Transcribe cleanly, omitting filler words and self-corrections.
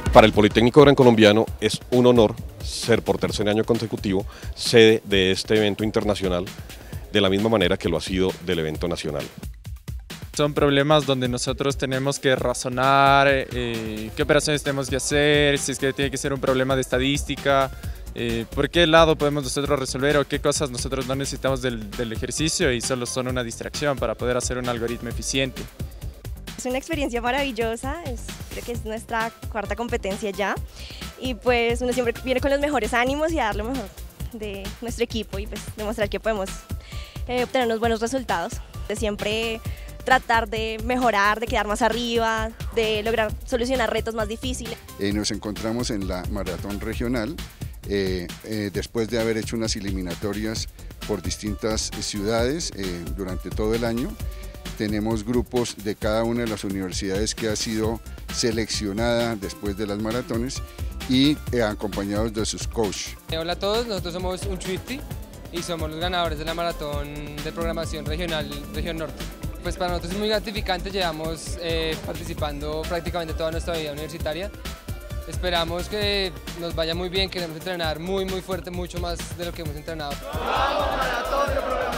Para el Politécnico Gran Colombiano es un honor ser por tercer año consecutivo sede de este evento internacional, de la misma manera que lo ha sido del evento nacional. Son problemas donde nosotros tenemos que razonar qué operaciones tenemos que hacer, si es que tiene que ser un problema de estadística, por qué lado podemos nosotros resolver o qué cosas nosotros no necesitamos del ejercicio y solo son una distracción para poder hacer un algoritmo eficiente. Es una experiencia maravillosa, creo que es nuestra cuarta competencia ya y pues uno siempre viene con los mejores ánimos y a dar lo mejor de nuestro equipo y pues demostrar que podemos obtener unos buenos resultados. De siempre tratar de mejorar, de quedar más arriba, de lograr solucionar retos más difíciles. Nos encontramos en la maratón regional después de haber hecho unas eliminatorias por distintas ciudades durante todo el año. Tenemos grupos de cada una de las universidades que ha sido seleccionada después de las maratones y acompañados de sus coaches. Hola a todos, nosotros somos Un50 y somos los ganadores de la maratón de programación regional Región Norte. Pues para nosotros es muy gratificante, llevamos participando prácticamente toda nuestra vida universitaria. Esperamos que nos vaya muy bien, queremos entrenar muy fuerte, mucho más de lo que hemos entrenado. ¡Vamos, maratón de programación!